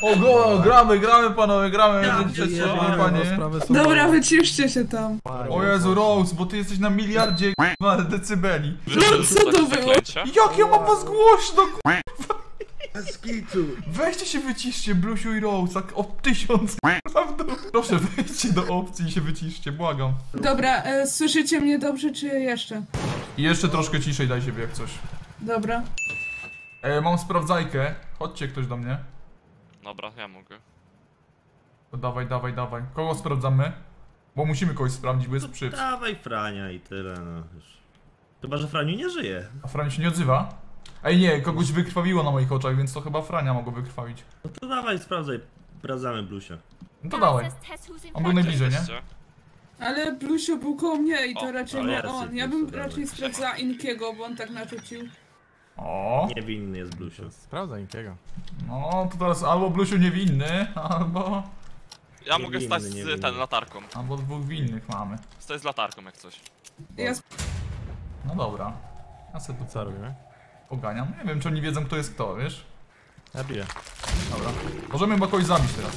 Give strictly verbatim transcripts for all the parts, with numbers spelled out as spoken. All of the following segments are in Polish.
O, go, gramy, gramy panowie, gramy, Ja będziecie pierdolę, trzymali, panie. Dobra, wyciszcie się tam. O Jezu, Rose, bo ty jesteś na miliardzie k***a decybeli. No co to było? Jak ja mam was głośno, k***a? Skitu. Weźcie się wyciszcie, Bluesiu i Rose, tak o tysiąc k***a w dół. Proszę, wejdźcie do opcji i się wyciszcie, błagam. Dobra, e, słyszycie mnie dobrze, czy jeszcze? I jeszcze troszkę ciszej daj siebie jak coś. Dobra. E, mam sprawdzajkę, chodźcie ktoś do mnie. Dobra, ja mogę. To dawaj, dawaj, dawaj. Kogo sprawdzamy? Bo musimy kogoś sprawdzić, bo jest przyps. Dawaj Frania i tyle, no już. Chyba, że Franiu nie żyje. A Frania się nie odzywa? Ej nie, kogoś wykrwawiło na moich oczach, więc to chyba Frania mogło wykrwawić. No to dawaj, sprawdzaj. Sprawdzamy Blusia. No to dawaj. On był najbliżej, nie? Ale Bluesio był koło mnie i to O, raczej ale nie ja on. raczej Ja Bluesio, bym dawaj. raczej sprawdzała Inkiego, bo on tak narzucił. O, Niewinny jest Blusio. Sprawdzaj nikiego. no to teraz albo Bluesiu niewinny, albo... Ja Nie mogę winny, stać nie z winny. ten latarką. Albo dwóch winnych mamy. Stać z latarką jak coś. Ja No dobra. Ja sobie tu Co robimy? poganiam. Nie wiem, czy oni wiedzą, kto jest kto, wiesz? Ja biję. Dobra. Możemy chyba kogoś zabić teraz.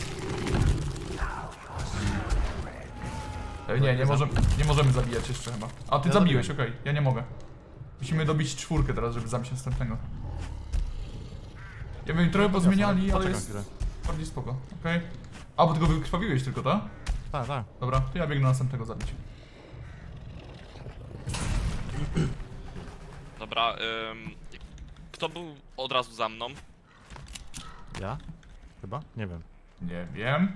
Ej, nie, nie możemy, nie możemy zabijać jeszcze chyba. A ty Ja zabiłeś, zabiję. okej, ja nie mogę. Musimy dobić czwórkę teraz, żeby zabić następnego. Ja wiem, trochę pozmieniali, ale Poczekam jest chwilę. bardziej spoko, okej. A, bo ty go wykrwawiłeś tylko, tak? Tak, tak. Dobra, to ja biegnę następnego zabić. Dobra, ym, kto był od razu za mną? Ja? Chyba? Nie wiem. Nie wiem.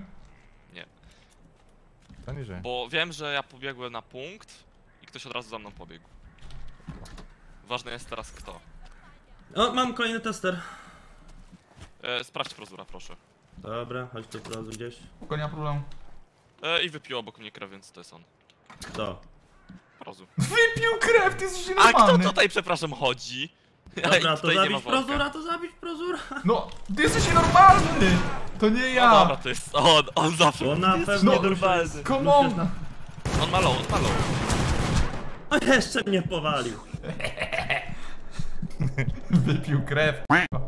To nie żyje. Bo wiem, że ja pobiegłem na punkt i ktoś od razu za mną pobiegł. Ważne jest teraz kto. O, mam kolejny tester. E, sprawdź prozura, proszę. Dobra, chodź tu prozu gdzieś. Spoko, nie ma problemu. E, I wypił obok mnie krew, więc to jest on. To. Prozu. Wypił krew, ty jesteś A kto normalny. tutaj, przepraszam, chodzi? Dobra, to Tutaj nie ma zabić worka. prozura, to zabić prozura. No, ty jesteś nienormalny! To nie ja! No dobra, to jest on, on zawsze. Bo na jest pewno normalny. Blusia- Come Blusia on! jest na- On ma low, on ma low. O, jeszcze mnie powalił. Wypił krew.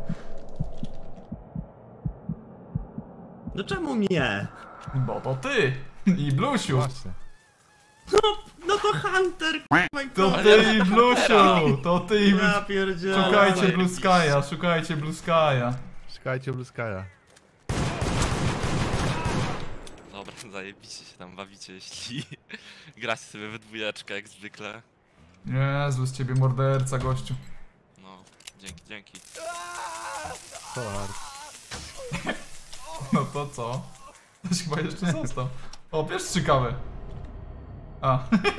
No czemu mnie? Bo to ty! I Bluesiu! Właśnie. No, no to Hunter, k***a, i To co? ty i Bluesiu! To ty i Ja Bluesiu! pierdzielę. Szukajcie Blue Sky'a, szukajcie Blue Sky'a. Szukajcie Blue Sky'a. Dobra, zajebiście się tam bawicie, jeśli gracie sobie we dwójeczkę jak zwykle. Jezu, z ciebie morderca, gościu. No, dzięki, dzięki. Co hard. No to co? Ktoś chyba jeszcze został. O, pierwszy ciekawy. A.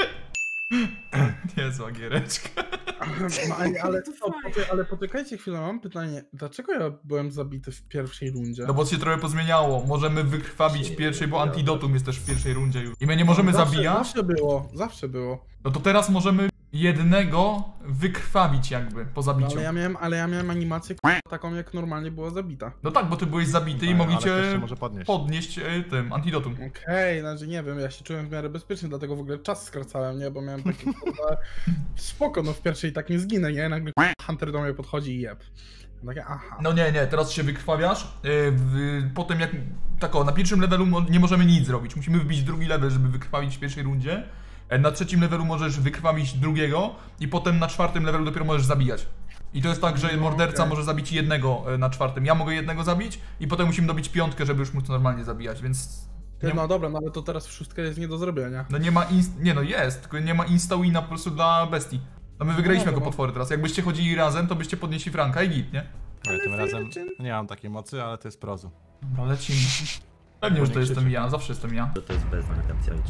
Niezła giereczka. No, ale, ale, to, poczekaj, ale poczekajcie chwilę, mam pytanie. Dlaczego ja byłem zabity w pierwszej rundzie? No bo się trochę pozmieniało. Możemy wykrwawić w pierwszej, bo antidotum jest też w pierwszej rundzie już. I my nie możemy zawsze, zabijać. Zawsze było, zawsze było. No to teraz możemy jednego wykrwawić jakby po No, zabiciu. ale, ja miałem, ale ja miałem animację k***a, taką, jak normalnie była zabita. No tak, bo ty byłeś zabity i Tak, mogli ale ktoś cię się może podnieść. podnieść e, tym antidotum. Okej, okay, znaczy nie wiem, ja się czułem w miarę bezpiecznie, dlatego w ogóle czas skracałem, nie? Bo miałem taki kurwa, spoko, no w pierwszej tak nie zginę, nie? Nagle Hunter do mnie podchodzi i jeb. Takie, aha. No nie, nie, teraz się wykrwawiasz. e, w, potem jak tak o, na pierwszym levelu mo nie możemy nic zrobić. Musimy wbić drugi level, żeby wykrwawić w pierwszej rundzie. E, na trzecim levelu możesz wykrwawić drugiego i potem na czwartym levelu dopiero możesz zabijać. I to jest tak, że No, morderca okay. może zabić jednego e, na czwartym. Ja mogę jednego zabić i potem musimy dobić piątkę, żeby już móc normalnie zabijać, więc... Ty, Nie, no dobra, no ale to teraz wszystko jest nie do zrobienia. no nie ma inst... Nie no jest, tylko nie ma insta-wina po prostu dla bestii. No my wygraliśmy No, jako no. potwory teraz. Jakbyście chodzili razem, to byście podnieśli Franka i git, nie? Ale tym razem nie mam takiej mocy, ale to jest prozu. No lecimy. Pewnie, że to nie jestem krzyczy. ja, zawsze jestem ja. To, to jest bez nagradzajcie.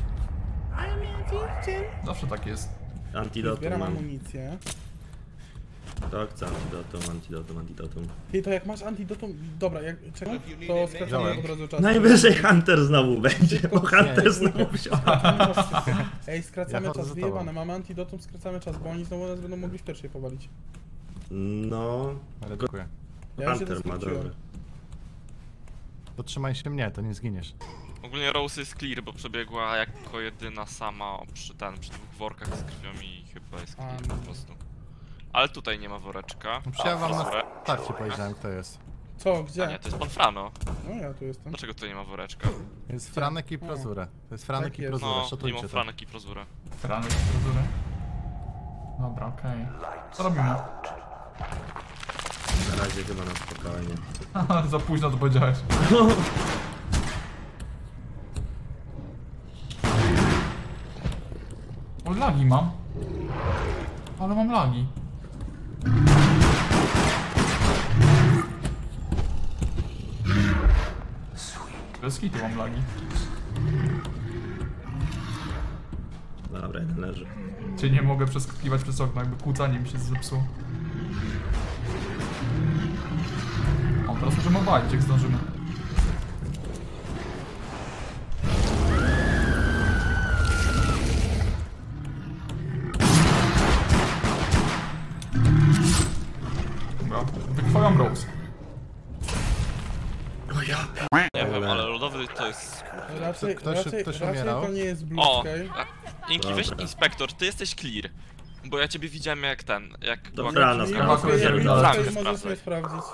Zawsze tak jest. Antidotum Zbieram mam. amunicję. To chcę antidotum, antidotum, antidotum. Ty, to jak masz antidotum... Dobra, jak... czekaj, to skracamy Wziąłem. od razu czas. Najwyżej Hunter znowu będzie, bo Hunter znowu wziął. Ej, skracamy Ja chodzę czas, za tobą. wyjebane, mamy antidotum, skracamy czas, bo oni znowu nas będą mogli w pierwszej powalić. No, Ale dziękuję. Ja już jeden Hunter ma skróciłem. dobry. Dotrzymaj się mnie, to nie zginiesz. Ogólnie Rose jest clear, bo przebiegła jako jedyna sama przy, ten, przy dwóch workach z krwią i chyba jest clear A, po prostu. Ale tutaj nie ma woreczka. No przecież ja wam na Fryzurę. starcie powiedziałem, kto jest. Co, A gdzie? nie, to jest pan Frano. No ja tu jestem. Dlaczego tutaj nie ma woreczka? Jest Franek i Prozura. To jest Franek Tak i jest. Prozura, No, nie szatujcie mam to. franek i prozurę. Franek prozurę. Dobra, okej. Co robimy? Na razie chyba na spokojnie. Haha, za późno to powiedziałeś. O, lagi mam. Ale mam lagi. Bez kitu mam lagi. Dobra, jeden leży. Cię nie mogę przeskakiwać przez okno, jakby kłócanie mi się zepsuło. O, teraz możemy obalić, jak zdążymy. Dobra, wykrwawiam Rose. Nie wiem, ale lodowy to jest... Raczej, Ktoś- raczej, ktoś raczej umierał? to nie jest Blue O! Sky. a, Inki, weź Dobra. inspektor, ty jesteś clear. Bo ja ciebie widziałem jak ten, jak... To była- Frano, Czyli Frano, akurat Blue Sky, ja Blue wiem, Sky ale- możesz sprawdzaj. mnie sprawdzić.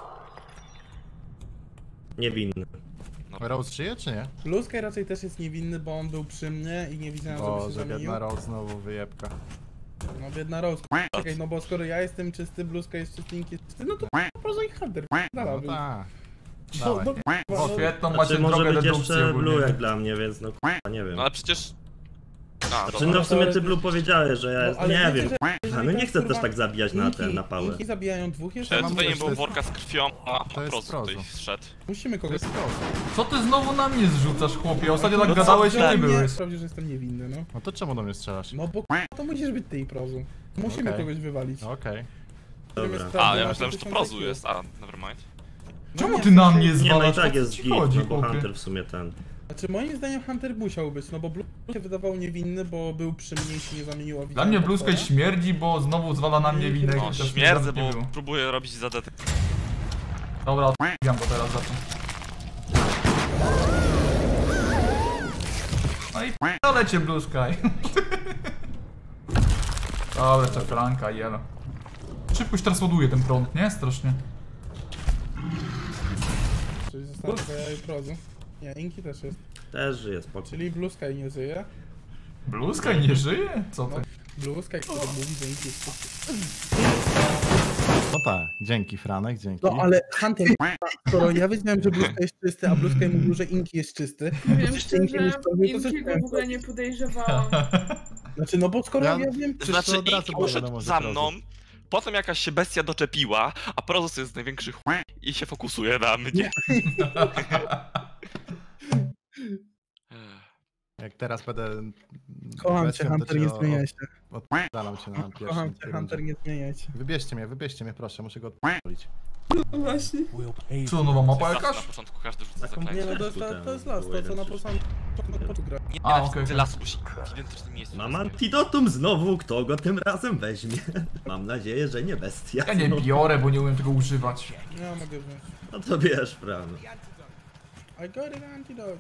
Niewinny. Rose żyje czy nie? Blue Sky raczej też jest niewinny, bo on był przy mnie i nie widziałem, żeby O, się że zamienił. biedna Rose znowu wyjebka. No biedna Rose. Czekaj, no bo skoro ja jestem czysty, Blue Sky jest czysty, Inki jest czysty, no to Prozo i Hunter. No Dalej. tak. No, Dawaj. no, O, no, świetną macie Znaczy może drogę być dedukcji jeszcze ogólnie. Blue jak dla mnie, więc no k***a, nie wiem. No ale przecież... A, Znaczy dobra. no w sumie ty Blue powiedziałeś, że ja No, jest... ale nie wiecie, wiem, że k***a, jeżeli no nie tak, chcę też kurwa, tak zabijać na Inki- ten, na pałę. Inki zabijają dwóch jeszcze. Przed mam tutaj nie też, było to jest- worka z krwią, a to jest po prostu tutaj Prozo. szedł. Musimy To kogoś jest Rose. Co ty znowu na mnie zrzucasz, chłopie? Ostatnio tak No co gadałeś i ty? nie byłeś. Sprawdzisz, że jestem niewinny, no. No to czemu do mnie strzelasz? No bo k***a, to musisz być ty i Prozu. Musimy Okej. kogoś wywalić. Okej. Dobra. A, ja myślałem, że to prozu jest, a, nevermind. No Czemu nie, ty na w sensie- mnie Nie, no i zwalasz? tak O co jest ci git, chodzi, no bo chłopie? Hunter w sumie ten. Znaczy moim zdaniem Hunter musiał być, no bo Blue się wydawał niewinny, bo był przy mnie i się nie zamienił, a Dla widziałem mnie potwora. bluska śmierdzi, bo znowu zwala na mnie winę. No, chociaż śmierdzę, nawet nie bo było. próbuję robić za det... Dobra, odpijam go teraz za to. No i p***ale cię Blue Sky. Dobra, jeszcze Franka, jelo. Szybko się teraz ładuje ten prąd, nie? Strasznie. Czyli zostało tylko ja i Prozu. Nie, Inki też jest. Też żyje, spoko. Czyli Blue Sky nie żyje. Blue Sky nie żyje? Co ty? Blue Sky, który mówi, że Inki jest czysty. No tak, dzięki Franek, dzięki. No ale Hunter, skoro ja wiedziałem, że Blue Sky jest czysty, a Blue Sky mówił, że Inki jest czysty. Wiem Inki szczerze, nie sprawdził, to też Inkiego miałem w ogóle nie podejrzewałam. Znaczy, no bo skoro Ja- ja, wiem, Przecież Znaczy, to od razu Inki było poszedł wiadomo, że za Prozo. mną, potem jakaś się bestia doczepiła, a Prozos jest największy chuj i się fokusuje na mnie. Jak teraz będę... Kocham bestią, cię, to Hunter, cię nie o- zmieniaj się. Oddalam cię na pierwszym Kocham cię, tej Hunter, rundzie. nie zmieniaj się. Wybierzcie mnie, wybierzcie mnie proszę, muszę go odpalić. Właśnie. Co, nowa mapa Zawsze jakaś? na początku każdy rzuca Taką Nie zaklęcie. no, to jest, to, to jest las, to co na początku początku gra. Nie, A, nie, okej, ty okej. las musi identycznym miejscu. Mam antidotum znowu, kto go tym razem weźmie? Mam nadzieję, że nie bestia. Ja nie biorę, bo nie umiem tego używać. Ja mogę wziąć. No to wiesz, prawda. I got an antidote.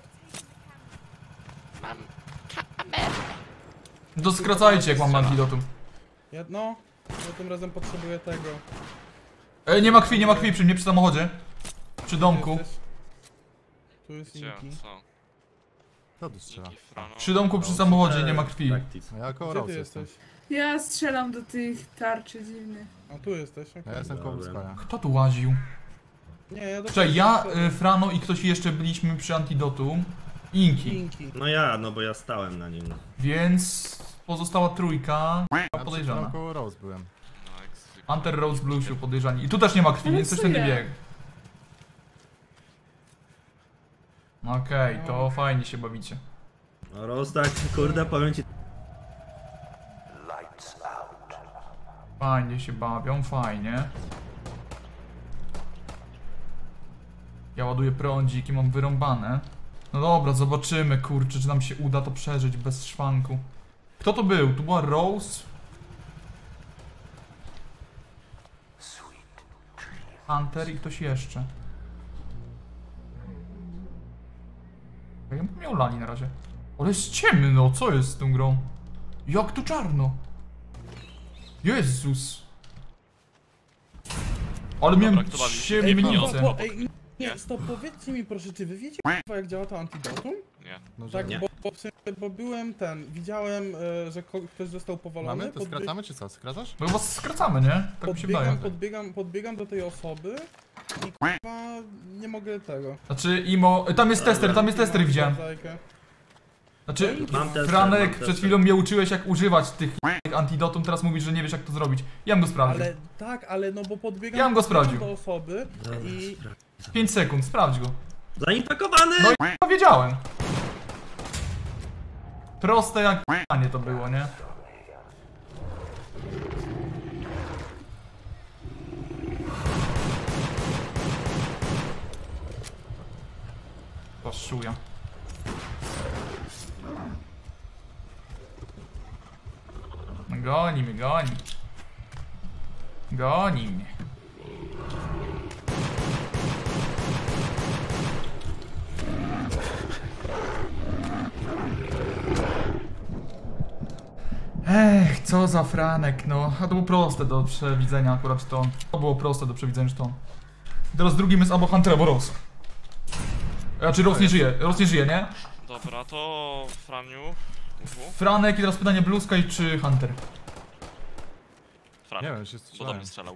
To skracajcie, jak mam antidotum. Ja, no, ja tym razem potrzebuję tego. Ej, nie ma krwi, nie ma krwi przy mnie przy samochodzie. Przy domku. Jesteś? Tu jest Gdzie? Inki. Co? Kto tu strzela? Inki, Frano. Przy domku przy samochodzie nie ma krwi. Praktis. No ja koło Gdzie ty Rose jestem. jesteś? Ja strzelam do tych tarczy dziwnych. A tu jesteś, okej. Ja jestem koło Dobra. Skaja. Kto tu łaził? Nie, ja do Czekaj, ja, y, Frano i ktoś jeszcze byliśmy przy antidotum. Inki. Inki. No ja, no bo ja stałem na nim. Więc pozostała trójka Ja przed podejrzana. chwilą koło Rose byłem. No, jak zwykle. Hunter, Rose, Bluesiu podejrzani. I tu też nie ma krwi, Ale więc coś co ten nie ja? biegł. Okej, to fajnie się bawicie. No Roz tak, kurde, powiem ci... Fajnie się bawią, fajnie. Ja ładuję prądzik i mam wyrąbane. No dobra, zobaczymy, kurczę, czy nam się uda to przeżyć bez szwanku. Kto to był? Tu była Rose? Hunter i ktoś jeszcze. Ja bym miał lani na razie. Ale jest ciemno, co jest z tą grą? Jak tu czarno? Jezus! Ale miałem Dobra, kto bawi się? Ej, Nie, no, ciemnicę. po, ej, nie, stop, powiedzcie mi proszę, czy wy wiecie k***a, jak działa to antidotum? Nie. No, że Tak, Nie. bo, bo, w sensie, bo byłem ten, widziałem, e, że ko- ktoś został powalony. Mamy? To podbie- skracamy czy co? Skracasz? No chyba skracamy, nie? Tak mi się wydaje. podbiegam, podbiegam, podbiegam do tej osoby i k***a, nie mogę tego. Znaczy Imo... Tam jest tester, tam jest tester widziałem. Zajkę. Znaczy, Mam tester, mam Franek, tester. przed chwilą mnie uczyłeś jak używać tych antidotum, teraz mówisz, że nie wiesz jak to zrobić. Ja bym go sprawdził. Ale tak, ale no bo podbiegam, Ja bym go podbiegam sprawdził. do osoby i... pięć sekund, sprawdź go. Zainfekowany! No i k***a, wiedziałem. Proste jak k***anie to było, nie? Paszuja. Goni mnie, goni. Goni mnie. Ech, co za Franek, no. A to było proste do przewidzenia akurat to. To było proste do przewidzenia, że to. Teraz drugim jest albo Hunter, albo Rose. Znaczy Rose nie żyje, Rose nie żyje, nie? Dobra, to Franiu. W. Franek i teraz pytanie Blue Sky czy Hunter? Fran. Nie wiem, się Bo do strzelałem. mnie strzelał.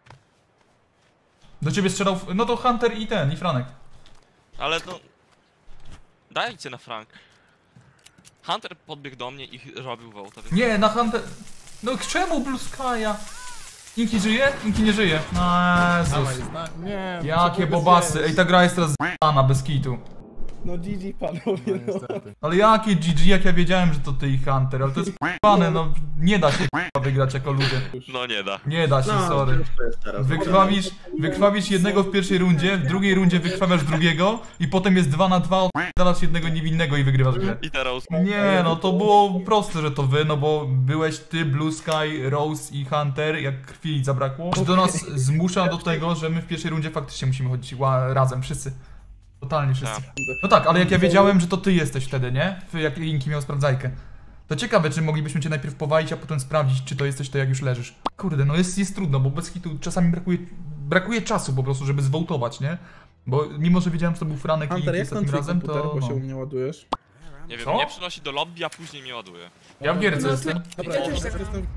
Do ciebie strzelał, w- no to Hunter i ten, i Franek. Ale no... Dajcie na Frank. Hunter podbiegł do mnie i robił wołta, więc... Nie, na Hunter... No czemu Blue Sky'a? Inki żyje? Inki nie żyje. No Dawaj, Jezus. zna... Nie, Jakie trzeba bobasy. zjeść. Ej, ta gra jest teraz z***ana bez kitu. No G G panowie, No no. niestety. Ale jakie G G, jak ja wiedziałem, że to ty i Hunter, ale to jest p***ane, no nie da się k***a wygrać jako ludzie. No nie da. Nie da się, No, sorry. ciężko jest teraz. Wykrwawisz, wykrwawisz jednego w pierwszej rundzie, w drugiej rundzie wykrwawiasz drugiego i potem jest dwa na dwa, odpalasz jednego niewinnego i wygrywasz grę. I teraz... Nie, no to było proste, że to wy, no bo byłeś ty, Blue Sky, Rose i Hunter, jak krwi zabrakło. To nas zmusza do tego, że my w pierwszej rundzie faktycznie musimy chodzić ła- razem, wszyscy. Totalnie wszyscy. Tak. No tak, ale jak ja wiedziałem, że to ty jesteś wtedy, nie? W- Jak Inki miał sprawdzajkę. To ciekawe, czy moglibyśmy cię najpierw powalić, a potem sprawdzić, czy to jesteś to jak już leżysz. Kurde, no jest, jest trudno, bo bez hitu czasami brakuje, brakuje czasu po prostu, żeby zwołtować, nie? Bo mimo, że wiedziałem, że to był Franek Hunter, i jak ten ostatnim twój razem, komputer, to bo się no. u mnie ładujesz? Nie wiem, Co? mnie przynosi do lobby, a później mnie ładuje. Ja w gierce No to- jestem. Dobra, Ja ja też jestem... tak. jestem...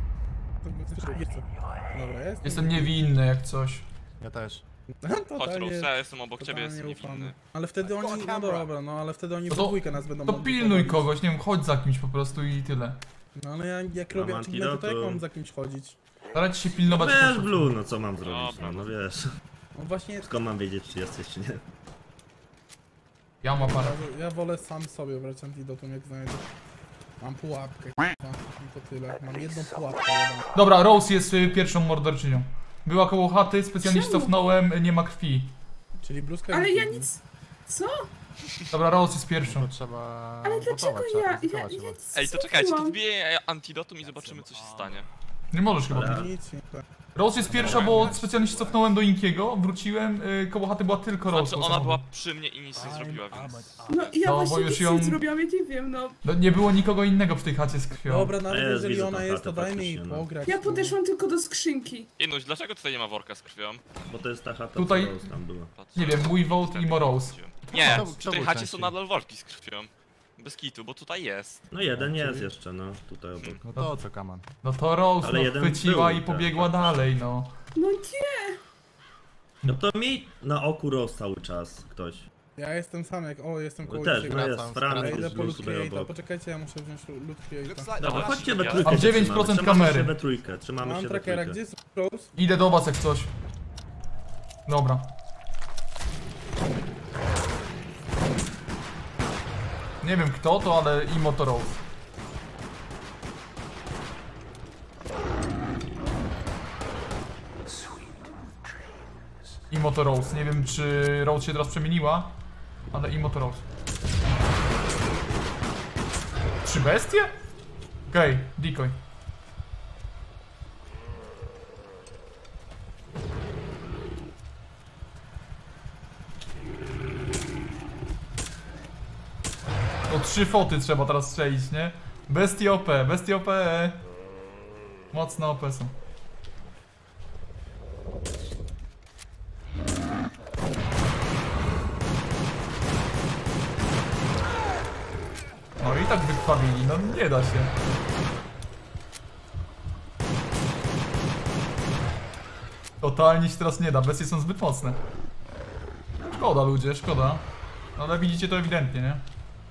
Dobra, jestem. Jestem niewinny jak coś. Ja też. Chodź Totalnie- Rose, ja jestem obok ciebie, totalnie jestem ufam. niewinny. Ale wtedy oni, no dobra, no ale wtedy oni No w to- dwójkę nas będą To mogli pilnuj powalić. kogoś, nie wiem, chodź za kimś po prostu i tyle. No ale ja, jak robię Mam achievementy, to jak antidotum. mam za kimś chodzić? Starajcie się pilnować. Wiesz, po- Blue, no co mam zrobić, Dobra. no, no wiesz. No właśnie, Skąd mam wiedzieć, czy jesteś, czy nie? Ja mam aparat. ja, ja wolę sam sobie brać antidotum jak znajdę. Mam pułapkę, k***a, i to tyle. Mam jedną pułapkę. Jedną. Dobra, Rose jest y, pierwszą morderczynią. Była koło chaty, specjalnie się Czemu? cofnąłem, y, nie ma krwi. Czyli bluzka Ale i ja kibel. nic... Co? Dobra, Rose jest To pierwszą. trzeba... Ale dlaczego gotować, trzeba ja... Ja, ryzykować ja chyba. nic Ej, to nie czekajcie, to zrobiłam. wbiję antidotum i zobaczymy, co się stanie. Nie możesz chyba. Ale- Nic nie tak. Rose jest pierwsza, bo specjalnie się cofnąłem do Inkiego, wróciłem, y, koło chaty była tylko Rose. Znaczy, bo ona samochód. była przy mnie i nic nie zrobiła, więc... No ja No, bo właśnie już nic ją- nie zrobiłam, ja nie wiem, no. No, nie było nikogo innego w tej chacie z krwią. Dobra, nawet Jest, jeżeli widzę ona tą jest, to chatę dajmy jej faktycznie, no. pograć. Ja tu. podeszłam tylko do skrzynki. Inuś, dlaczego tutaj nie ma worka z krwią? Bo to jest ta chata, Tutaj- co Rose tam była. Patrz. Nie wiem, mój vote i Morose. Nie, To- w to tej był chacie częściej. są nadal worki z krwią. Bez kitu, bo tutaj jest. No jeden jest jeszcze, no, tutaj obok. No to co, Kaman? No to Rose Ale no, jeden chwyciła był, i tak, pobiegła tak. dalej, no. No nie! No to mi na oku Rose cały czas ktoś. Ja jestem sam jak... O, jestem koło Też, ciebie. no jest Wracam, Franek, Ja wracam. idę jest po Blue loot tutaj create'a. obok. Poczekajcie, ja muszę wziąć loot create'a. Dobra, Dobra, chodźcie we ja- trójkę Mam się dziewięć trzymamy. procent Trzymamy kamery. się we trójkę, trzymamy Mam się we trackera, trójkę. gdzie jest Rose? Idę do was jak coś. Dobra. Nie wiem kto to, ale Imo to Rose. Imo to Rose. Nie wiem czy Rose się teraz przemieniła, ale Imo to Rose. Trzy bestie? Okej, okay, decoy. O trzy foty trzeba teraz strzelić, nie? Bestie O P, bestie O P. Mocno O P są. tak wykrwawili, no nie da się. Totalnie się teraz nie da, bestie są zbyt mocne. Szkoda ludzie, szkoda. No ale widzicie to ewidentnie, nie?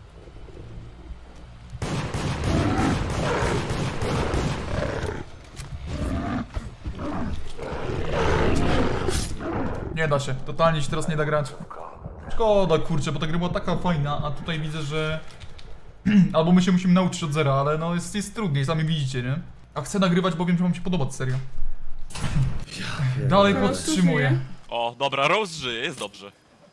Nie da się, totalnie się teraz nie da grać. Szkoda kurczę, bo ta gra była taka fajna, a tutaj widzę, że... Albo my się musimy nauczyć od zera, ale no jest, jest trudniej, sami widzicie, nie? A chcę nagrywać, bo wiem, że wam się podoba ta seria. Dalej Rose podtrzymuję. żyje. O, dobra, Rose żyje, jest dobrze.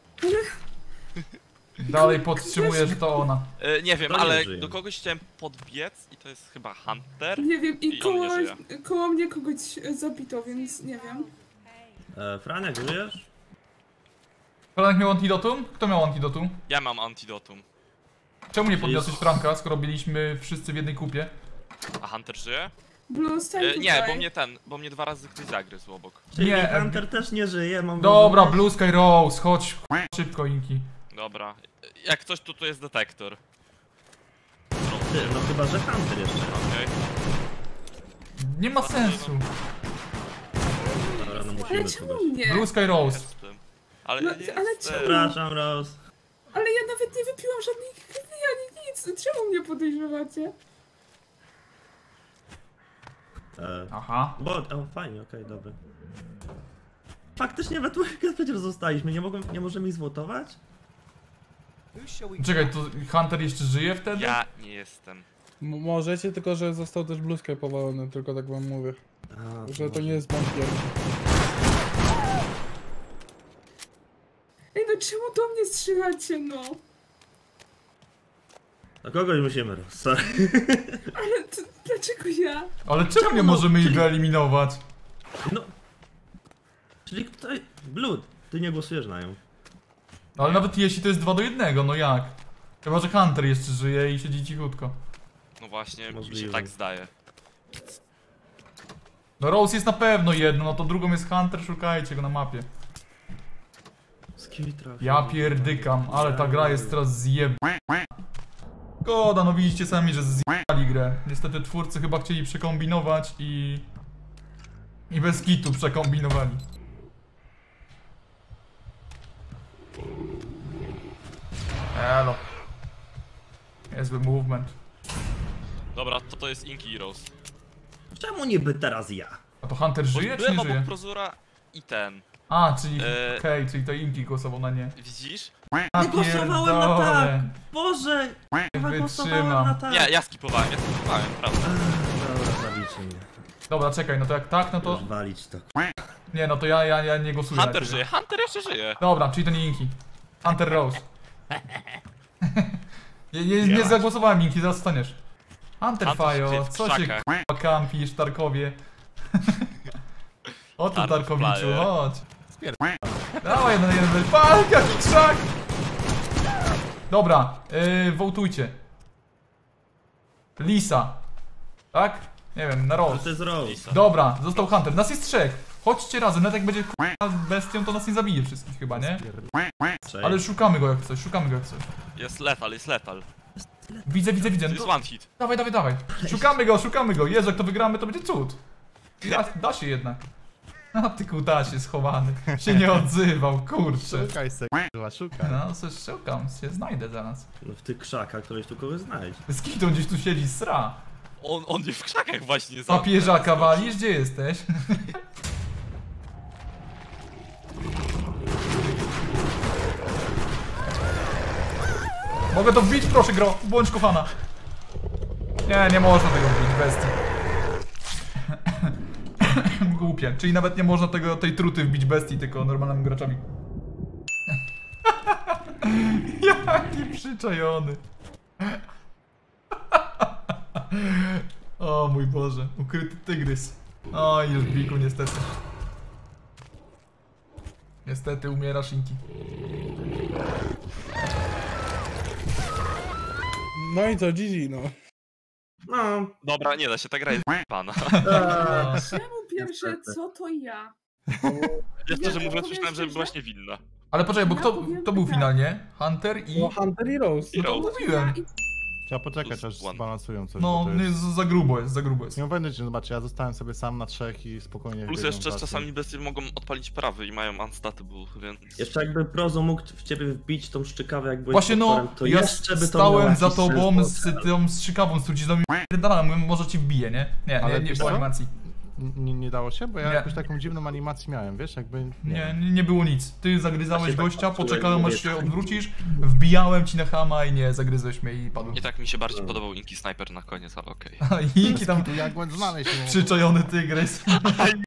Dalej podtrzymuję, że to ona. E, nie wiem, To nie ale żyje. do kogoś chciałem podbiec i to jest chyba Hunter. Nie wiem, i I on nie koło, żyje. koło mnie kogoś zabito, więc nie wiem. E, Franek, żyjesz? Franek miał antidotum? Kto miał antidotum? Ja mam antidotum. Czemu nie podniosłeś Franka, skoro byliśmy wszyscy w jednej kupie? A Hunter żyje? Blue, stań E, nie, tutaj. bo mnie ten, bo mnie dwa razy ktoś zagryzł obok. Czyli Nie, e, Hunter też nie żyje, mam Dobra, wrażenie. Blue Sky Rose, chodź szybko, Inki. Dobra. Jak coś, to tu jest detektor. Ty, no chyba, że Hunter jeszcze. Okej. Nie ma sensu. Dobra, no musimy Ale kogoś. czemu nie? Blue Sky Rose. Jestem. Ale No, jestem. ale czemu? Przepraszam, Rose. Ale ja nawet nie wypiłam żadnej krwi, ani nic. Czemu mnie podejrzewacie? E, Aha. bo, o, fajnie, okej, dobra. Faktycznie we trójkę przecież zostaliśmy, nie, mogą, nie możemy ich złotować? Czekaj, to Hunter jeszcze żyje wtedy? Ja nie jestem. M możecie, tylko że został też Blue Sky powalony, tylko tak wam mówię. A, Że to nie jest bankier. Ej, no czemu do mnie strzelacie, no? Do kogoś musimy, Rose, sorry. Ale to, dlaczego ja? Ale czemu nie no, możemy ich czyli- wyeliminować? No. Czyli kto... Blue, ty nie głosujesz na nią. Ale nawet jeśli to jest dwa do jednego, no jak? Chyba, że Hunter jeszcze żyje i siedzi cichutko. No właśnie, mi się Możliwe. tak zdaje. No Rose jest na pewno jedno, no to drugą jest Hunter, szukajcie go na mapie. Skill trafi. Ja pierdykam, ale ta gra jest teraz zjeb... Szkoda, no widzicie sami, że zjebali grę. Niestety twórcy chyba chcieli przekombinować i... I bez kitu przekombinowali. Elo. Niezły movement. Dobra, to to jest Inki i Rose. Czemu niby teraz ja? A to Hunter Bo żyje czy byłem nie obok żyje? Prozora i ten. A, czyli... Eee. Okej, czyli to Inki głosował na nie. Widzisz? A Nie głosowałem na tak! Boże! Chyba głosowałem na Wytrzymam. tak! Nie, ja skipowałem, ja skipowałem, prawda. Dobra, zaliczy mnie. Dobra, czekaj, no to jak tak, no to... Już walić to. Nie, no to ja, ja, ja nie głosuję na Hunter ciebie. żyje, Hunter jeszcze żyje. Dobra, czyli to nie Inki. Hunter Rose. nie, nie, nie Jać. zagłosowałem Inki, zaraz staniesz. Hunter Hunter Fajo, siedzi w co się krzakach. k***a kampisz, Tarkowie? O tu Tark Tarkowiczu, flyer. chodź. Dawaj jeden, jeden, pal, jaki krzak! Dobra, yy, wołtujcie. Lisa. Tak? Nie wiem, na To Rose. jest Rose. Lisa. Dobra, został Hunter. Nas jest trzech. Chodźcie razem, nawet jak będzie k***a bestią, to nas nie zabije wszystkich chyba, nie? Cześć. Ale szukamy go jak coś, szukamy go jak coś. Jest lethal, jest lethal. Widzę, widzę, widzę. To No jest to... one hit. Dawaj, dawaj, dawaj. Szukamy go, szukamy go. Jezu, jak to wygramy, to będzie cud. Da, da się jednak. A ty kutasie schowany. Się nie odzywał, kurczę. Szukaj se, k***a, szukaj. No, coś szukam, się znajdę zaraz. No w tych krzakach ktoś tu kogoś znajdzie. Z kim to gdzieś tu siedzi, sra. On, on nie w krzakach właśnie za. Papieżaka walisz? Gdzie jesteś? Mogę to wbić? Proszę gro, bądź kochana. Nie, nie można tego wbić, bestii. Głupie, czyli nawet nie można tego, tej truty wbić bestii, tylko normalnymi graczami. Jaki przyczajony. O mój Boże, ukryty tygrys. Oj, już biku niestety. Niestety umierasz, Inki. No i co, G G, no. No. Dobra, nie da się, ta gra jest pana. Eee, Czemu pierwsze, co to ja? Jeszcze, że Ja mówiąc, powiem myślałem, że szczerze? byłaś niewinna. Ale poczekaj, bo Ja kto, powiem kto był tak. finalnie? Hunter i... No Hunter i Rose. I No to Rose. mówiłem. I, Trzeba poczekać, Plus aż one. zbalansują coś. No, bo to jest... jest, za grubo jest, za grubo jest. Nie uwędzić, zobacz, ja zostałem sobie sam na trzech i spokojnie Plus biegam jeszcze dalej. czasami bestie mogą odpalić prawy i mają unstatable, więc... Jeszcze jakby Prozo mógł w ciebie wbić tą szczykawę, jak byłeś Właśnie no, potworem, to ja jeszcze by to miało stałem za jakiś tobą sens, z tą strzykawą, z truciznami pierdalałem, mówię, może ci wbiję, nie? Nie, Ale nie, nie wiesz było co? animacji. Nie, nie dało się? Bo ja Nie. jakąś taką dziwną animację miałem, wiesz, jakby... Nie, nie, nie było nic. Ty zagryzałeś Właśnie tak gościa, patrzyłem, poczekałem aż mówię, się tak. odwrócisz, wbijałem ci na chama i nie, zagryzłeś mnie i padłem. I tak mi się bardziej podobał Inki Sniper na koniec, ale okej. A Inki tam Tu jak błąd znaleźć. nie mogę. przyczajony tygrys.